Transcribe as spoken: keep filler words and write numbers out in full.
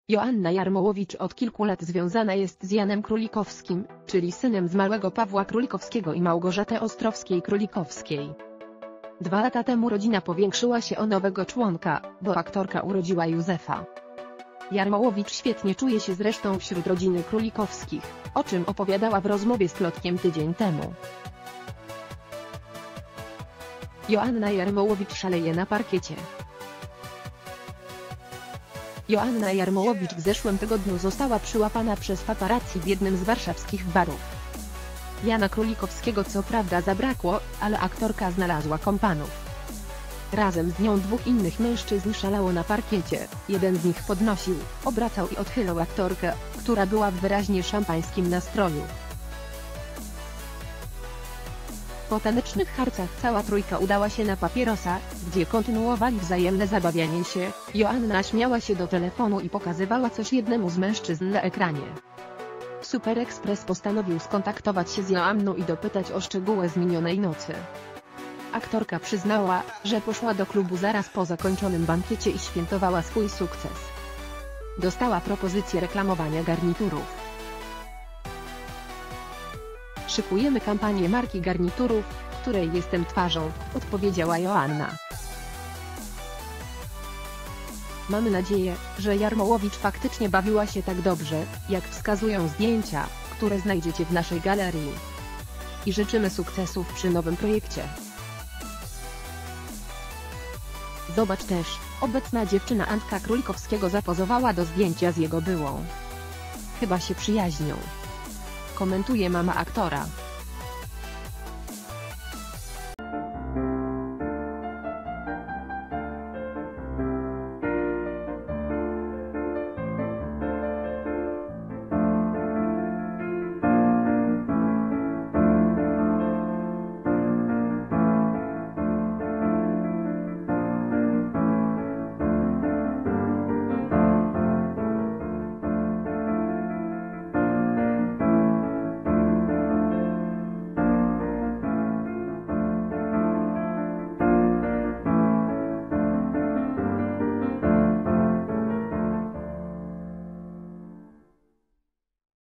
Joanna Jarmołowicz od kilku lat związana jest z Janem Królikowskim, czyli synem zmarłego Pawła Królikowskiego i Małgorzaty Ostrowskiej-Królikowskiej. Dwa lata temu rodzina powiększyła się o nowego członka, bo aktorka urodziła Józefa. Jarmołowicz świetnie czuje się zresztą wśród rodziny Królikowskich, o czym opowiadała w rozmowie z Plotkiem tydzień temu. Joanna Jarmołowicz szaleje na parkiecie. Joanna Jarmołowicz w zeszłym tygodniu została przyłapana przez paparazzi w jednym z warszawskich barów. Jana Królikowskiego co prawda zabrakło, ale aktorka znalazła kompanów. Razem z nią dwóch innych mężczyzn szalało na parkiecie, jeden z nich podnosił, obracał i odchylał aktorkę, która była w wyraźnie szampańskim nastroju. Po tanecznych harcach cała trójka udała się na papierosa, gdzie kontynuowali wzajemne zabawianie się. Joanna śmiała się do telefonu i pokazywała coś jednemu z mężczyzn na ekranie. Super Express postanowił skontaktować się z Joanną i dopytać o szczegóły z minionej nocy. Aktorka przyznała, że poszła do klubu zaraz po zakończonym bankiecie i świętowała swój sukces. Dostała propozycję reklamowania garniturów. Szykujemy kampanię marki garniturów, której jestem twarzą, odpowiedziała Joanna. Mamy nadzieję, że Jarmołowicz faktycznie bawiła się tak dobrze, jak wskazują zdjęcia, które znajdziecie w naszej galerii. I życzymy sukcesów przy nowym projekcie. Zobacz też, obecna dziewczyna Antka Królikowskiego zapozowała do zdjęcia z jego byłą. Chyba się przyjaźnią. Komentuje mama aktora.